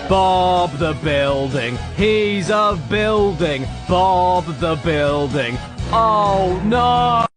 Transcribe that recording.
Bob the Building. He's a building. Bob the Building. Oh no!